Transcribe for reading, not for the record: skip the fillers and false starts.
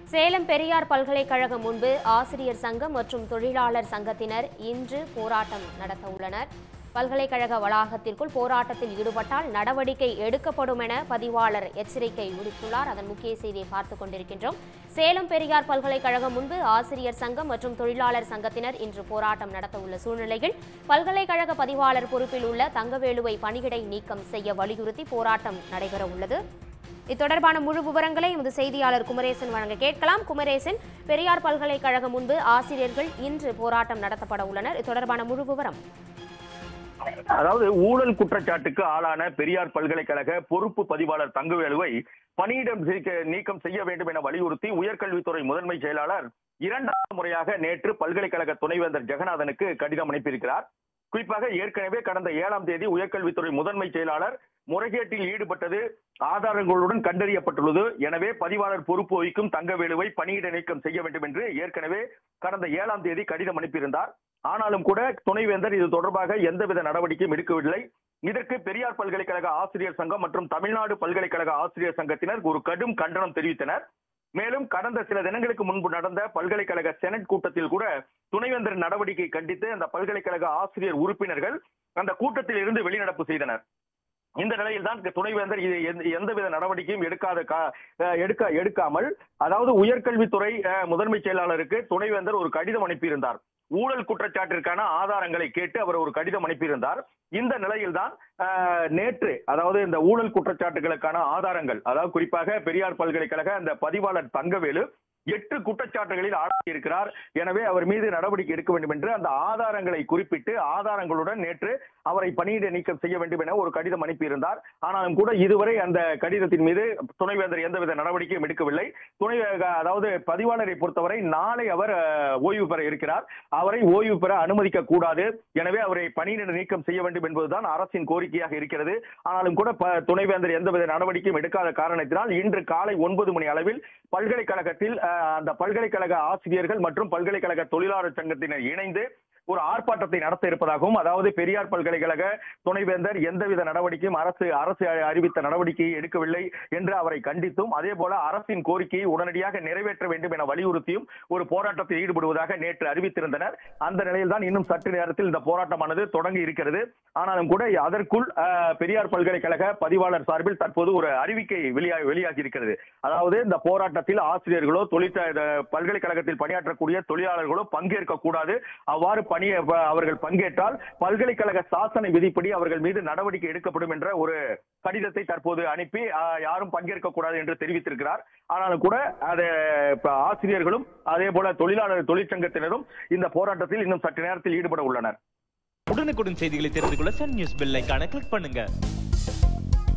சேலம் பெரியார் பல்கலைக்கழகம் முன்பு ஆசிரியர் சங்கம் மற்றும் தொழிலாளர் சங்கத்தினர் இன்று போராட்டம் நடத்த உள்ளனர். பல்கலைக்கழக வளாகத்திற்குள் போராட்டத்தில் ஈடுபட்டால் நடவடிக்கை எடுக்கப்படும் என பதிவாளர் எச்சரிக்கை விடுத்துள்ளார். அதன் முக்கிய செய்தியை பார்த்துக் கொண்டிருக்கின்றோம். சேலம் பெரியார் பல்கலைக்கழகம் முன்பு ஆசிரியர் சங்கம் மற்றும் தொழிலாளர் சங்கத்தினர் இன்று போராட்டம் நடத்த உள்ள சூழ்நிலையில் பல்கலைக்கழக பதிவாளர் பொறுப்பில் உள்ள தங்கவேலுவை பணியிடை நீக்கம் செய்ய வலியுறுத்தி போராட்டம் நடைபெற உள்ளது. இத்தொடர்பான முழு விவரங்களை எமது செய்தியாளர் குமரேசன் வழங்க கேட்கலாம். குமரேசன், பெரியார் பல்கலைக்கழகம் முன்பு ஆசிரியர்கள் இன்று போராட்டம் நடத்தப்பட உள்ளனர். இத்தொடர்பான முழு விவரம். அதாவது ஊழல் குற்றச்சாட்டுக்கு ஆளான பெரியார் பல்கலைக்கழக பொறுப்பு பதிவாளர் தங்கவேலுவை பணியிடம் நீக்கம் செய்ய வேண்டும் என வலியுறுத்தி உயர்கல்வித்துறை முதன்மை செயலாளர் இரண்டாவது முறையாக நேற்று பல்கலைக்கழக துணைவேந்தர் ஜெகநாதனுக்கு கடிதம் அனுப்பியிருக்கிறார். குறிப்பாக ஏற்கனவே கடந்த 7ஆம் தேதி உயர்கல்வித்துறை முதன்மை செயலாளர் முறைகேட்டில் ஈடுபட்டது ஆதாரங்களுடன் கண்டறியப்பட்டுள்ளது. எனவே பதிவாளர் பொறுப்பு வகிக்கும் தங்கவேலுவை பணியிட நீக்கம் செய்ய வேண்டும் என்று ஏற்கனவே கடந்த 7ஆம் தேதி கடிதம் அனுப்பியிருந்தார். ஆனாலும் கூட துணைவேந்தர் இது தொடர்பாக எந்தவித நடவடிக்கையும் எடுக்கவில்லை. இதற்கு பெரியார் பல்கலைக்கழக ஆசிரியர் சங்கம் மற்றும் தமிழ்நாடு பல்கலைக்கழக ஆசிரியர் சங்கத்தினர் ஒரு கடும் கண்டனம் தெரிவித்தனர். மேலும் கடந்த சில தினங்களுக்கு முன்பு நடந்த பல்கலைக்கழக செனட் கூட்டத்தில் கூட துணைவேந்தர் நடவடிக்கை கண்டித்து அந்த பல்கலைக்கழக ஆசிரியர் உறுப்பினர்கள் அந்த கூட்டத்தில் இருந்து வெளிநடப்பு செய்தனர். இந்த நிலையில் தான் துணைவேந்தர் எந்தவித நடவடிக்கையும் எடுக்காமல் அதாவது உயர்கல்வித்துறை முதன்மை செயலாளருக்கு துணைவேந்தர் ஒரு கடிதம் அனுப்பியிருந்தார். ஊழல் குற்றச்சாட்டிற்கான ஆதாரங்களை கேட்டு அவர் ஒரு கடிதம் அனுப்பியிருந்தார். இந்த நிலையில் தான் நேற்று அதாவது இந்த ஊழல் குற்றச்சாட்டுகளுக்கான ஆதாரங்கள் அதாவது குறிப்பாக பெரியார் பல்கலைக்கழக அந்த பதிவாளர் தங்கவேலு 8 குற்றச்சாட்டுகளில் ஆளாகியிருக்கிறார். எனவே அவர் மீது நடவடிக்கை எடுக்க வேண்டும் என்று அந்த ஆதாரங்களை குறிப்பிட்டு ஆதாரங்களுடன் நேற்று அவரை பணியிட நீக்கம் செய்ய வேண்டும் என ஒரு கடிதம் அனுப்பியிருந்தார். ஆனாலும் கூட இதுவரை அந்த கடிதத்தின் மீது துணைவேந்தர் எந்தவித நடவடிக்கையும் எடுக்கவில்லை. அதாவது பதிவாளரை பொறுத்தவரை நாளை அவர் ஓய்வு பெற இருக்கிறார். அவரை ஓய்வு பெற அனுமதிக்க கூடாது. எனவே அவரை பணியிட நீக்கம் செய்ய வேண்டும் என்பதுதான் அரசின் கோரிக்கையாக இருக்கிறது. ஆனாலும் கூட துணைவேந்தர் எந்தவித நடவடிக்கையும் எடுக்காத காரணத்தினால் இன்று காலை 9 மணி அளவில் பல்கலைக்கழகத்தில் அந்த பல்கலைக்கழக ஆசிரியர்கள் மற்றும் பல்கலைக்கழக தொழிலாளர் சங்கத்தினர் இணைந்து ஒரு ஆர்ப்பாட்டத்தை நடத்த இருப்பதாகவும் அதாவது பெரியார் பல்கலைக்கழக துணைவேந்தர் எந்தவித நடவடிக்கையும் அரசு அறிவித்த நடவடிக்கையை எடுக்கவில்லை என்று அவரை கண்டித்தும் அதே போல அரசின் கோரிக்கையை உடனடியாக நிறைவேற்ற வேண்டும் என வலியுறுத்தியும் ஒரு போராட்டத்தில் ஈடுபடுவதாக நேற்று அறிவித்திருந்தனர். அந்த நிலையில் தான் இன்னும் சற்று நேரத்தில் இந்த போராட்டமானது தொடங்கி இருக்கிறது. ஆனாலும் கூட அதற்குள் பெரியார் பல்கலைக்கழக பதிவாளர் சார்பில் தற்போது ஒரு அறிவிக்கை வெளியாகி இருக்கிறது. அதாவது இந்த போராட்டத்தில் ஆசிரியர்களோ பல்கலைக்கழகத்தில் பணியாற்றக்கூடிய தொழிலாளர்களோ பங்கேற்க கூடாது. அவ்வாறு அவர்கள் பங்கேற்றால் பல்கலைக்கழக சாசன விதிப்படி அவர்கள் மீது நடவடிக்கை எடுக்கப்படும் என்ற ஒரு கடிதத்தை தற்போது அனுப்பி யாரும் பங்கேற்க கூடாது என்று தெரிவித்திருக்கிறார். ஆனாலும் கூட ஆசிரியர்களும் அதே போல தொழிற்சங்கத்தினரும் இந்த போராட்டத்தில் இன்னும் சற்று நேரத்தில் ஈடுபட உள்ளனர். உடனுக்குடன் செய்திகளை தெரிந்து கொள்ள சன் நியூஸ் பெல் ஐகானை கிளிக் பண்ணுங்க.